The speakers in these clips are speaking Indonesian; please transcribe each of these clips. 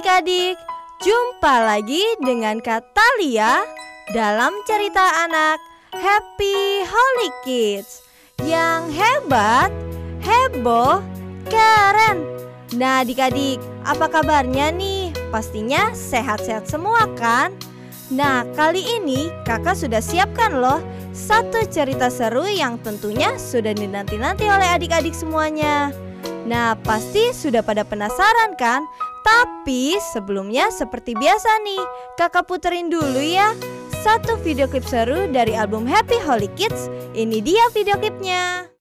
adik-adik, jumpa lagi dengan Kak Talia dalam cerita anak Happy Holy Kids yang hebat, heboh, keren. Nah adik-adik, apa kabarnya nih? Pastinya sehat-sehat semua kan? Nah kali ini kakak sudah siapkan loh satu cerita seru yang tentunya sudah dinanti-nanti oleh adik-adik semuanya. Nah pasti sudah pada penasaran kan? Tapi sebelumnya seperti biasa nih, kakak puterin dulu ya satu video klip seru dari album Happy Holy Kids. Ini dia video klipnya.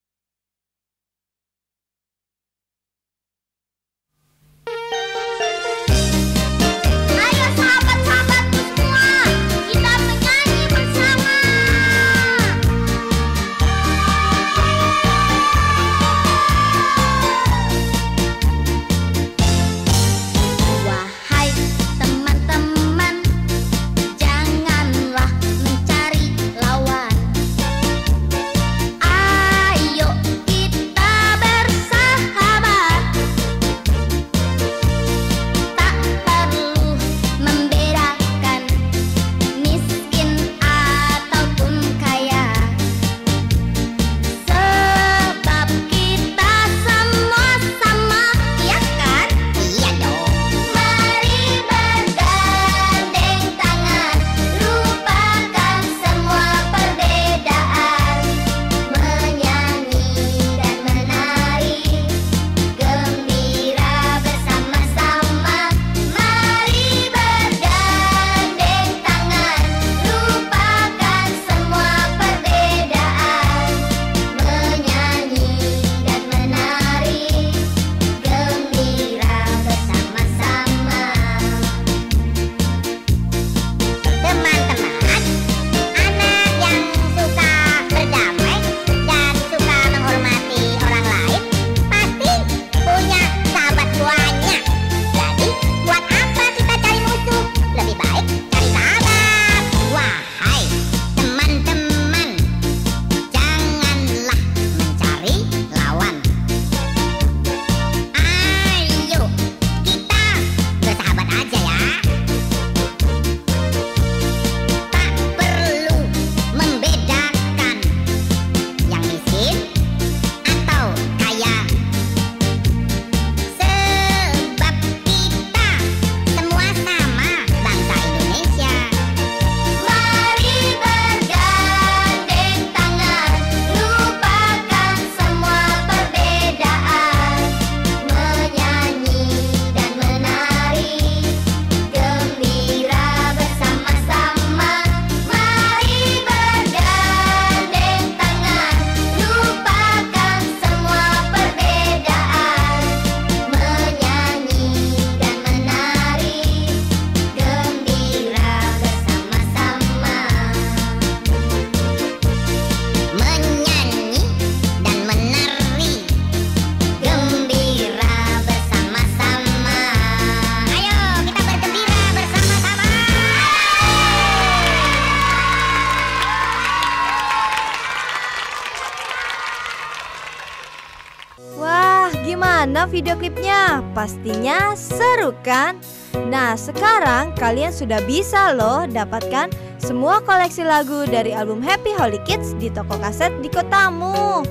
Gimana video klipnya? Pastinya seru kan? Nah sekarang kalian sudah bisa loh dapatkan semua koleksi lagu dari album Happy Holy Kids di toko kaset di kotamu.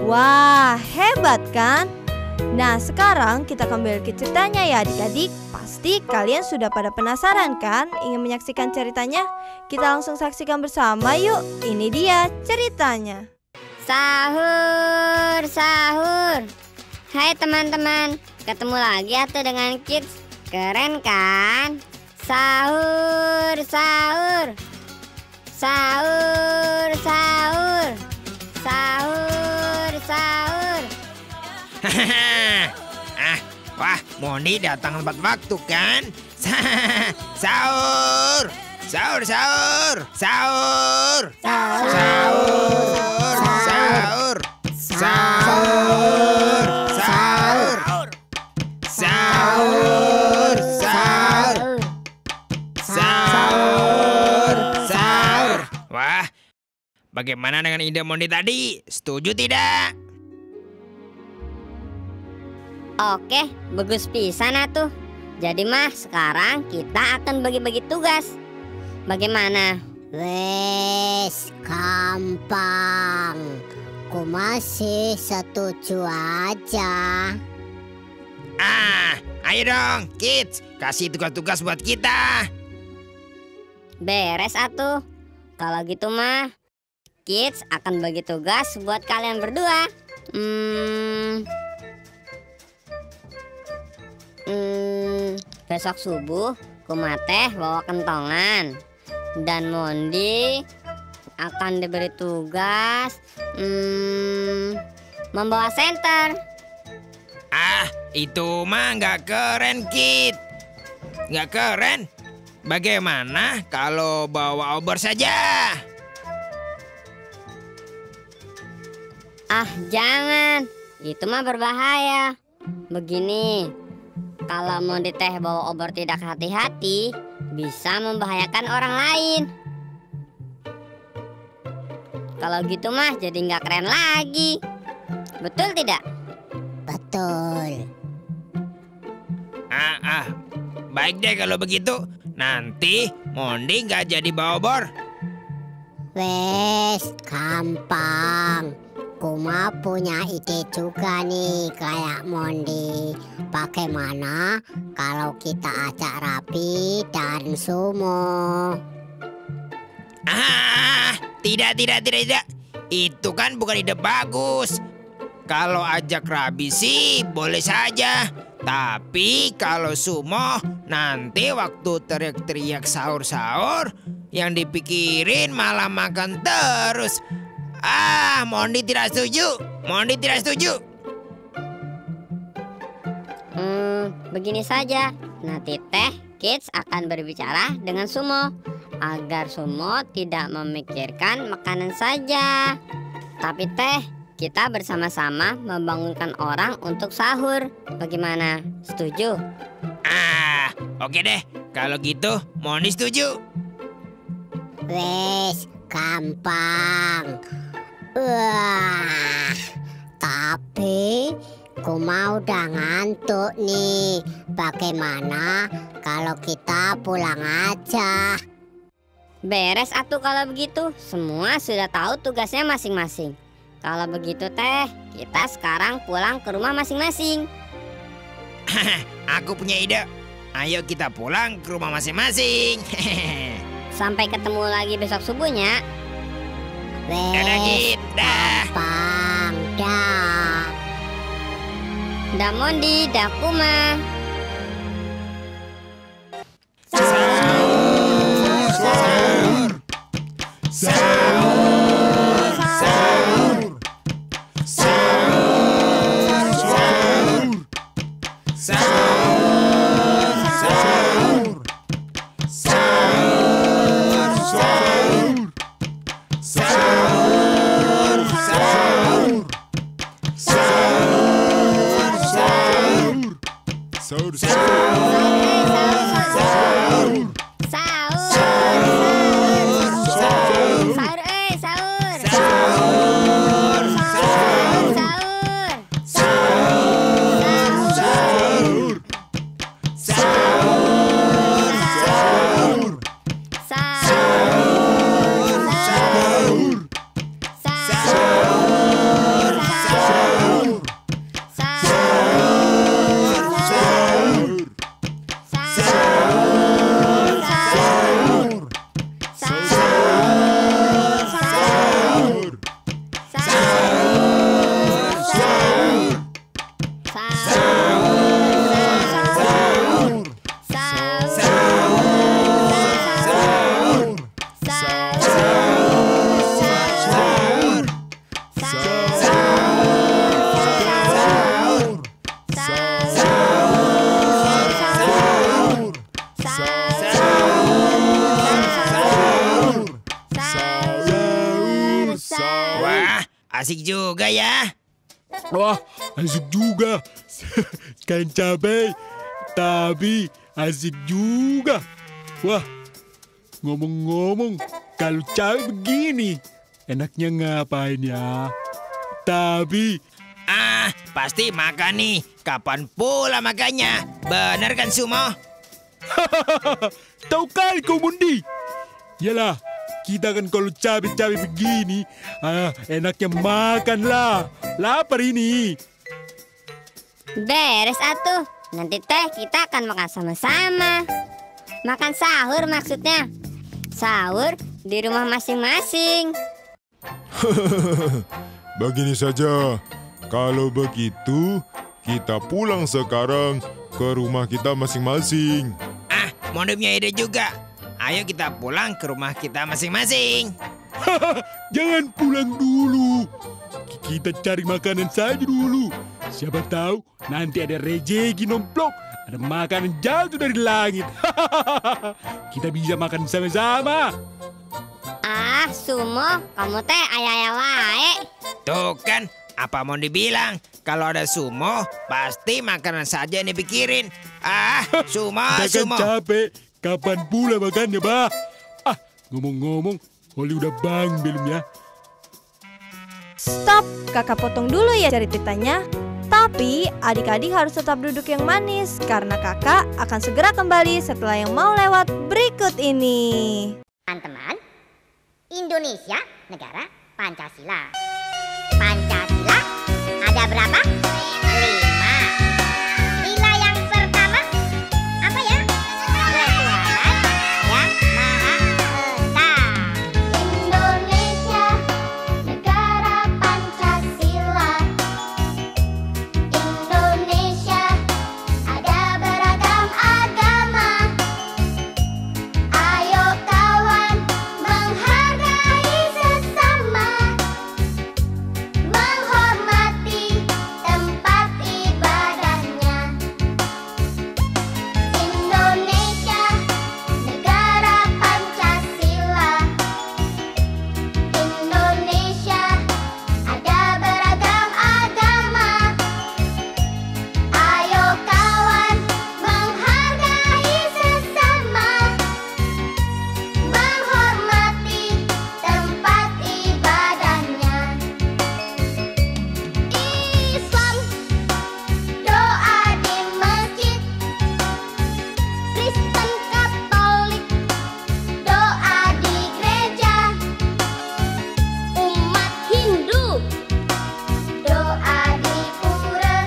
Wah hebat kan? Nah sekarang kita kembali ke ceritanya ya adik-adik. Pasti kalian sudah pada penasaran kan ingin menyaksikan ceritanya? Kita langsung saksikan bersama yuk. Ini dia ceritanya. Sahur, sahur. Hai teman-teman, ketemu lagi atuh dengan Kids. Keren kan? Sahur, sahur. Sahur, sahur. Sahur, sahur. Wah, Mondi datang tepat waktu kan? Sahur. Sahur, sahur. Sahur. Sahur. Sahur. Sahur. Sahur. Sahur. Sahur. Sahur. Sahur. Sahur. Wah, bagaimana dengan ide Mondi tadi? Setuju tidak? Oke, bagus pisan atuh. Jadi mah sekarang kita akan bagi-bagi tugas. Bagaimana? Wes, gampang. Ku masih setuju aja. Ayo dong, Kids. Kasih tugas-tugas buat kita. Beres atuh. Kalau gitu mah Kids akan bagi tugas buat kalian berdua. Besok subuh Kumateh bawa kentongan dan Mondi akan diberi tugas membawa senter. Itu mah nggak keren, Kid. Nggak keren. Bagaimana kalau bawa obor saja? Jangan. Itu mah berbahaya. Begini, kalau Mondi teh bawa obor tidak hati-hati, bisa membahayakan orang lain. Kalau gitu mah jadi nggak keren lagi. Betul tidak? Betul. Baik deh kalau begitu. Nanti Mondi nggak jadi bawa obor. Wes, gampang. Kuma punya ide juga nih kayak Mondi. Bagaimana kalau kita ajak Rabi dan Sumo? Tidak. Itu kan bukan ide bagus. Kalau ajak Rabi sih boleh saja. Tapi kalau Sumo, nanti waktu teriak-teriak sahur-sahur, yang dipikirin malah makan terus. Mondi tidak setuju. Begini saja. Nanti teh Kids akan berbicara dengan Sumo agar Sumo tidak memikirkan makanan saja. Tapi teh kita bersama-sama membangunkan orang untuk sahur. Bagaimana? Setuju? Oke deh. Kalau gitu Mondi setuju. Wes, gampang. Wah, tapi Kuma udah ngantuk nih. Bagaimana kalau kita pulang aja? Beres atuh kalau begitu. Semua sudah tahu tugasnya masing-masing. Kalau begitu teh, kita sekarang pulang ke rumah masing-masing. Aku punya ide. Ayo kita pulang ke rumah masing-masing. Sampai ketemu lagi besok subuhnya. Dadah, Kid. Dah. Gampang, dah. Dah Mondi, dah Kuma. Asik juga ya. Wah, asik juga. Kan cabai, tapi asik juga. Wah, ngomong-ngomong, kalau cabai begini, enaknya ngapain ya? Tapi Pasti makan nih. Kapan pula makannya? Bener kan, Sumo? Tahu kali kau Mundi. Yalah, kita kan kalau cabai-cabai begini, enaknya makan lah. Lapar ini. Beres atuh. Nanti teh kita akan makan sama-sama. Makan sahur maksudnya. Sahur di rumah masing-masing. Begini saja. Kalau begitu, kita pulang sekarang ke rumah kita masing-masing. Mondi punya ide juga. Ayo kita pulang ke rumah kita masing-masing. Jangan pulang dulu. Kita cari makanan saja dulu. Siapa tahu nanti ada rezeki nomplok. Ada makanan jatuh dari langit. Kita bisa makan sama-sama. Sumo, kamu teh ayah wae. Tuh kan, apa Mondi bilang? Kalau ada Sumo, pasti makanan saja yang dipikirin. Sumo, Kita Sumo. kan capek. Kapan pula makannya, Bah? Ngomong-ngomong, Holly udah bangun belum ya? Stop, kakak potong dulu ya ceritanya. Tapi adik-adik harus tetap duduk yang manis karena kakak akan segera kembali setelah yang mau lewat berikut ini. Teman-teman, Indonesia negara Pancasila. Pancasila ada berapa? 5. Sila yang pertama apa ya? Ketuhanan yang Maha Esa. Indonesia negara Pancasila. Indonesia ada beragam agama. Ayo kawan menghargai sesama, menghormati tempat ibadahnya. Indonesia negara Pancasila. Indonesia ada beragam agama. Ayo kawan menghargai sesama, menghormati tempat ibadahnya. Islam doa di masjid, Kristen Katolik doa di gereja, umat Hindu doa di pura,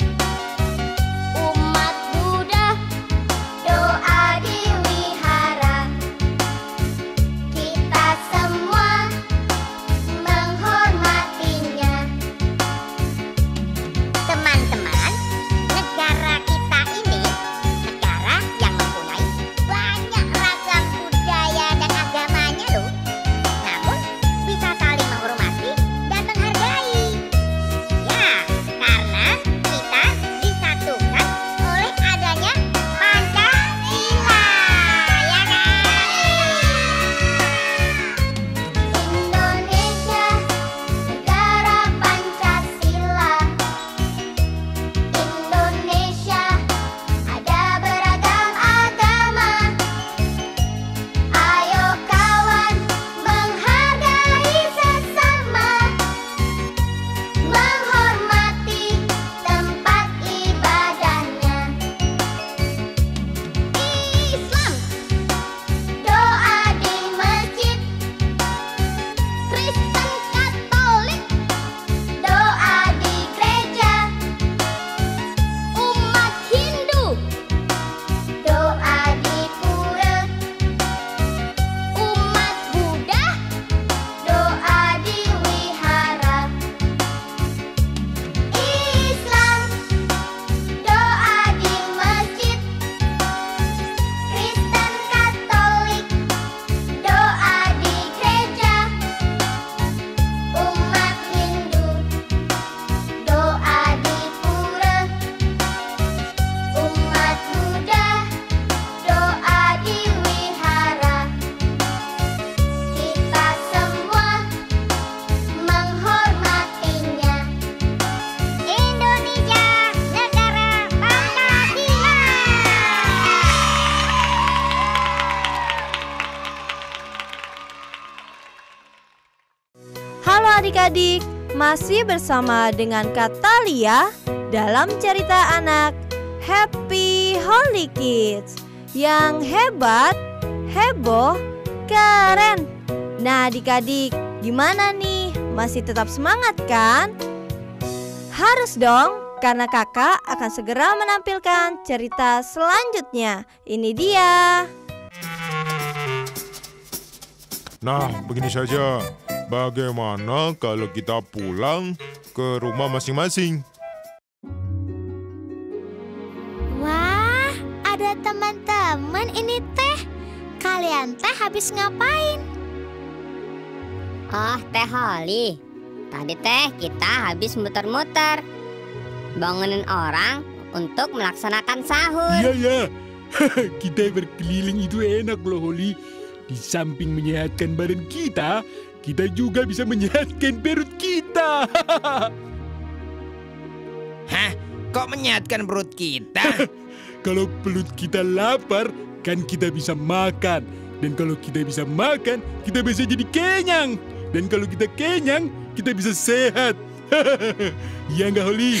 umat Buddha doa di wihara. Kita semua menghormatinya. Teman-teman, negara kita ini negara yang mempunyai banyak ragam budaya dan agamanya loh. Namun bisa saling menghormati dan menghargai. Ya, karena kita disatukan oleh adanya Pancasila. Ya kan? Indonesia negara Pancasila. Indonesia ada beragam agama. Ayo kawan menghargai sesama, menghormati tempat ibadahnya. Islam doa di masjid, Kristen Katolik doa di gereja, umat Hindu doa di pura, umat Buddha doa di wihara. Islam doa di masjid, Kristen Katolik doa di gereja, umat Hindu doa di pura, umat Buddha doa di wihara. Kita semua menghormatinya. Indonesia negara Pancasila. Halo adik-adik, Masih bersama dengan Katalia dalam cerita anak Happy Holy Kids. Yang hebat, heboh, keren. Nah adik-adik, gimana nih? Masih tetap semangat kan? Harus dong, karena kakak akan segera menampilkan cerita selanjutnya. Ini dia. Nah, begini saja. Bagaimana kalau kita pulang ke rumah masing-masing? Wah, ada teman-teman ini teh. Kalian teh habis ngapain? Oh, Teh Holly. Tadi teh kita habis muter-muter, bangunin orang untuk melaksanakan sahur. Iya ya, kita berkeliling itu enak loh Holly. Di samping menyehatkan badan kita juga bisa menyehatkan perut kita. Hah? Kok menyehatkan perut kita? Kalau perut kita lapar, kan kita bisa makan. Dan kalau kita bisa makan, kita bisa jadi kenyang. Dan kalau kita kenyang, kita bisa sehat. Iya nggak Holly?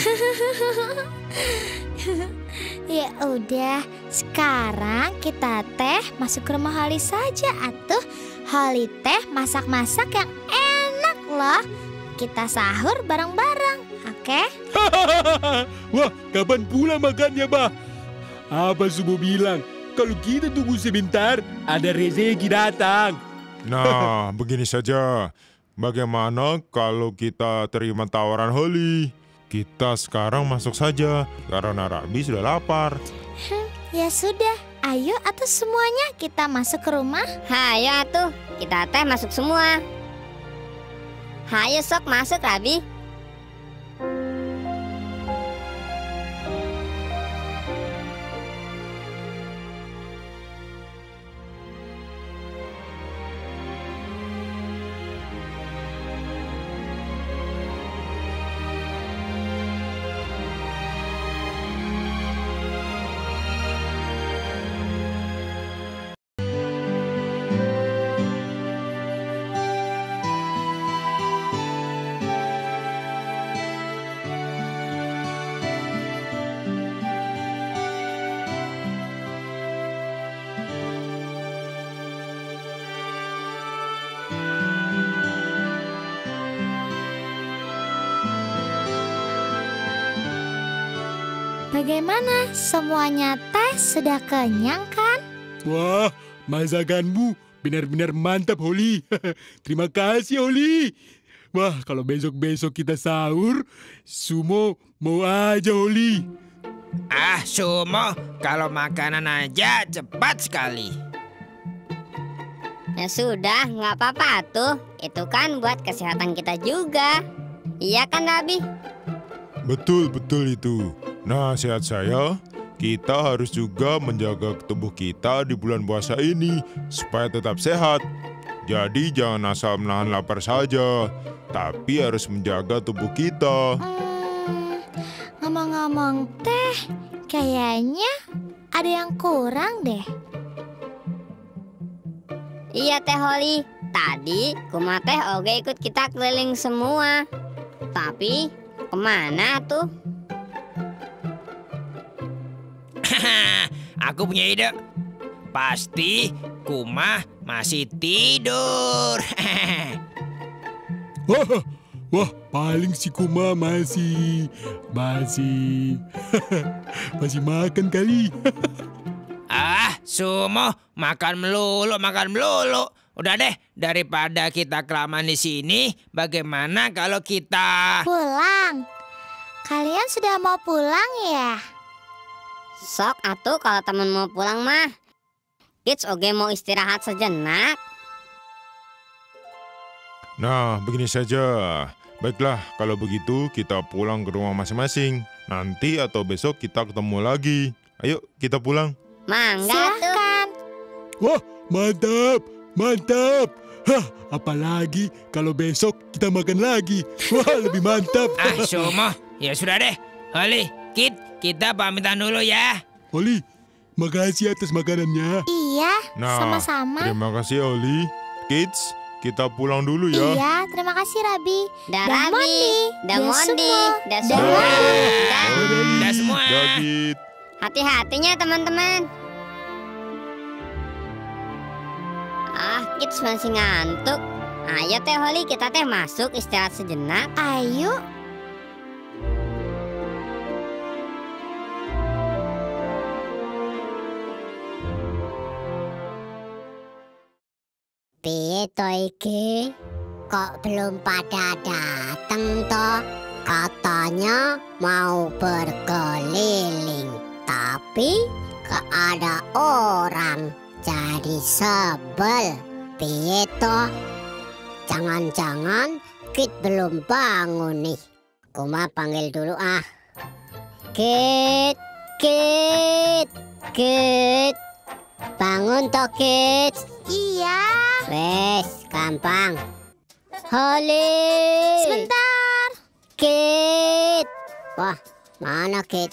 Ya udah, sekarang kita teh masuk ke rumah Holly saja atuh. Holly teh masak-masak yang enak loh. Kita sahur bareng-bareng, oke? Wah, kapan pula makannya, Bah? Apa Subo bilang? Kalau kita tunggu sebentar, ada rezeki datang. Nah, begini saja. Bagaimana kalau kita terima tawaran Holly? Kita sekarang masuk saja, karena Rabi sudah lapar. Ya sudah, ayo atuh semuanya kita masuk ke rumah. Hayo atuh, kita teh masuk semua. Hayo sok masuk, Rabi. Bagaimana? Semuanya teh sudah kenyang kan? Wah, masakanmu benar-benar mantap, Holly. Terima kasih, Holly. Wah, kalau besok-besok kita sahur, Sumo mau aja, Holly. Ah, Sumo, kalau makanan aja cepat sekali. Ya sudah, nggak apa-apa tuh. Itu kan buat kesehatan kita juga. Iya kan, Rabi? Betul itu. Nasihat saya, kita harus juga menjaga tubuh kita di bulan puasa ini supaya tetap sehat. Jadi jangan asal menahan lapar saja, tapi harus menjaga tubuh kita. Ngomong-ngomong teh, kayaknya ada yang kurang deh. Iya Teh Holly. Tadi Kuma Teh Oge ikut kita keliling semua. Tapi kemana tuh? Aku punya ide. Pasti Kuma masih tidur. Wah, paling si Kuma masih makan kali. Ah, Sumo, makan melulu. Udah deh, daripada kita kelamaan di sini, bagaimana kalau kita... Pulang. Kalian sudah mau pulang ya? Sok atuh kalau temen mau pulang mah. Kids Oge mau istirahat sejenak. Nah, begini saja. Baiklah, kalau begitu kita pulang ke rumah masing-masing. Nanti atau besok kita ketemu lagi. Ayo, kita pulang. Mangga tuh. Silahkan. Wah, mantap. Hah, apalagi kalau besok kita makan lagi. Wah, lebih mantap. Ah, Sumo, ya sudah deh. Holly, Kit, kita pamitan dulu ya. Holly, makasih atas makanannya. Iya, Nah, sama-sama. terima kasih Oli. Kids, kita pulang dulu ya. Iya, terima kasih Rabi. Dah Dah Rabi, Mondi, dah dah Mondi, Sumo, dah dah Sumo, Rabi. dah. Dah semua. Dah, Kit. Hati-hatinya teman-teman. Kids masih ngantuk. Ayo Teh Holly, kita teh masuk istirahat sejenak. Ayo. Piye to iki? Kok belum pada datang toh? Katanya mau berkeliling, tapi gak ada orang. Jadi sebel. Piye toh? Jangan-jangan Kit belum bangun nih. Kuma panggil dulu ah. Kit, Kit, Kit. Bangun toh Kit. Iya. Wes, gampang. Holly. Sebentar. Kit. Wah, mana Kit?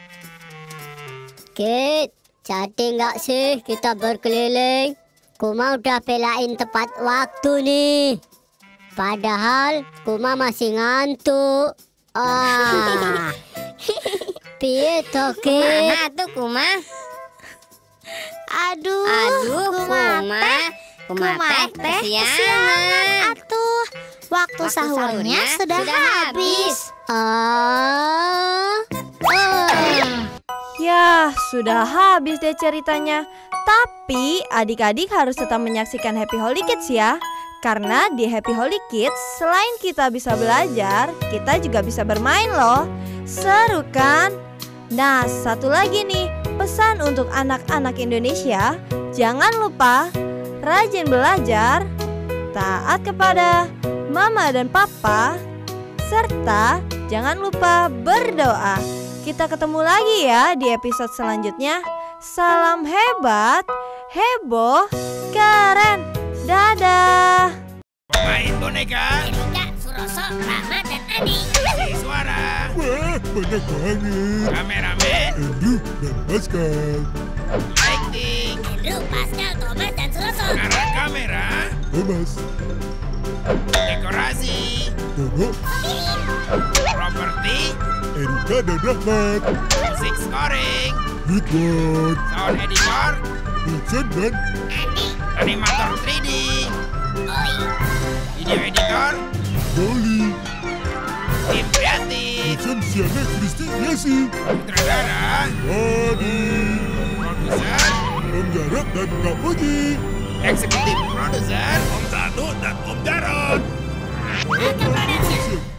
Kit, jadi nggak sih kita berkeliling? Kuma udah belain tepat waktu nih. Padahal Kuma masih ngantuk. Ah. Piye toh Kit? Mana tuh Kuma? Aduh, Kuma teh kesiangan. Atuh, waktu sahurnya sudah habis. Ya, sudah habis deh ceritanya. Tapi adik-adik harus tetap menyaksikan Happy Holy Kids ya. Karena di Happy Holy Kids, selain kita bisa belajar, kita juga bisa bermain loh. Seru kan? Nah, satu lagi nih, pesan untuk anak-anak Indonesia, jangan lupa rajin belajar, taat kepada mama dan papa, serta jangan lupa berdoa. Kita ketemu lagi ya di episode selanjutnya. Salam hebat, heboh, keren. Dadah. Main boneka. Erika, Suroso, Rama, dan Ani. Si suara. Wah, banyak banget. Kameramen. Andrew dan Pascal. Lighting. Andrew, Pascal, Thomas, dan Suroso. Arah kamera. Thomas, Dekorasi. Dono, Properti. Erika dan Rahmat. Musik scoring. Ridwan, Sound editor. Wilson dan Animator 3D. Video editor. Dolly. Tim kreatif. Wilson Siana Kristi Yesi. Sutradara. Wadi, Produser. Om Jarot dan Kak Puji. Eksekutif produser. Om Satu dan Om Jarot. Siap.